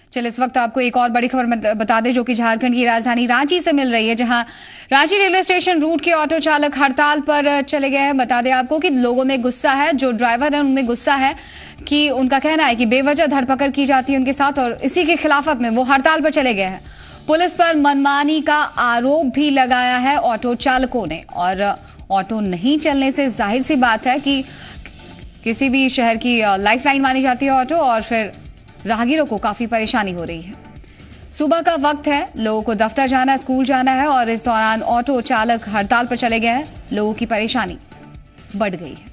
चलिए इस वक्त आपको एक और बड़ी खबर बता दें जो कि झारखंड की राजधानी रांची से मिल रही है, जहां रांची रेलवे स्टेशन रूट के ऑटो चालक हड़ताल पर चले गए हैं। बता दें आपको कि लोगों में गुस्सा है, जो ड्राइवर है उनमें गुस्सा है कि उनका कहना है कि बेवजह धरपकड़ की जाती है उनके साथ, और इसी की खिलाफत में वो हड़ताल पर चले गए हैं। पुलिस पर मनमानी का आरोप भी लगाया है ऑटो चालकों ने, और ऑटो नहीं चलने से जाहिर सी बात है कि किसी भी शहर की लाइफलाइन मानी जाती है ऑटो, और फिर राहगीरों को काफी परेशानी हो रही है। सुबह का वक्त है, लोगों को दफ्तर जाना है, स्कूल जाना है, और इस दौरान ऑटो चालक हड़ताल पर चले गए हैं। लोगों की परेशानी बढ़ गई है।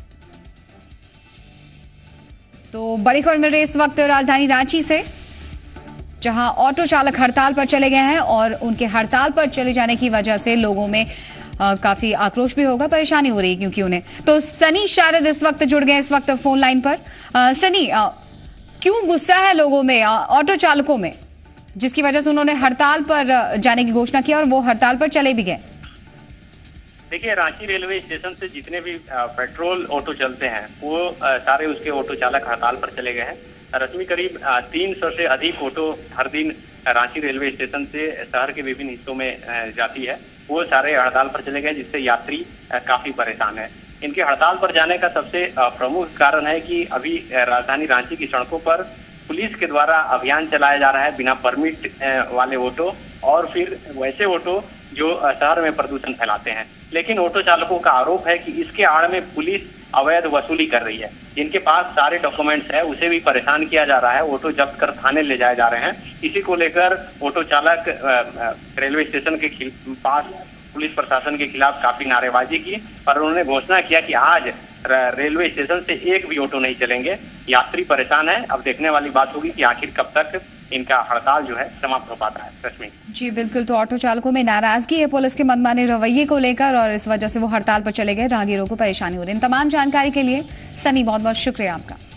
तो बड़ी खबर मिल रही है इस वक्त राजधानी रांची से, जहां ऑटो चालक हड़ताल पर चले गए हैं, और उनके हड़ताल पर चले जाने की वजह से लोगों में काफी आक्रोश भी होगा, परेशानी हो रही है क्योंकि उन्हें। तो सनी शारद इस वक्त जुड़ गए इस वक्त फोन लाइन पर। सनी, क्यों गुस्सा है लोगों में, ऑटो चालकों में, जिसकी वजह से उन्होंने हड़ताल पर जाने की घोषणा की और वो हड़ताल पर चले भी गए? देखिए, रांची रेलवे स्टेशन से जितने भी पेट्रोल ऑटो चलते हैं वो सारे उसके ऑटो चालक हड़ताल पर चले गए हैं। रश्मि, करीब 300 से अधिक ऑटो हर दिन रांची रेलवे स्टेशन से शहर के विभिन्न हिस्सों में जाती है, वो सारे हड़ताल पर चले गए, जिससे यात्री काफी परेशान है। इनके हड़ताल पर जाने का सबसे प्रमुख कारण है कि अभी राजधानी रांची की सड़कों पर पुलिस के द्वारा अभियान चलाया जा रहा है बिना परमिट वाले ऑटो, और फिर वैसे ऑटो जो शहर में प्रदूषण फैलाते हैं। लेकिन ऑटो चालकों का आरोप है कि इसके आड़ में पुलिस अवैध वसूली कर रही है। जिनके पास सारे डॉक्यूमेंट्स है उसे भी परेशान किया जा रहा है, ऑटो जब्त कर थाने ले जाए जा रहे हैं। इसी को लेकर ऑटो चालक रेलवे स्टेशन के पास पुलिस प्रशासन के खिलाफ काफी नारेबाजी की, और उन्होंने घोषणा किया कि आज रेलवे स्टेशन से एक भी ऑटो नहीं चलेंगे। यात्री परेशान है। अब देखने वाली बात होगी कि आखिर कब तक इनका हड़ताल जो है समाप्त हो पाता है। रश्मि जी बिल्कुल, तो ऑटो चालकों में नाराजगी है पुलिस के मनमाने रवैये को लेकर, और इस वजह से वो हड़ताल पर चले गए, राहगीरों को परेशानी हो रही है। तमाम जानकारी के लिए सनी बहुत बहुत शुक्रिया आपका।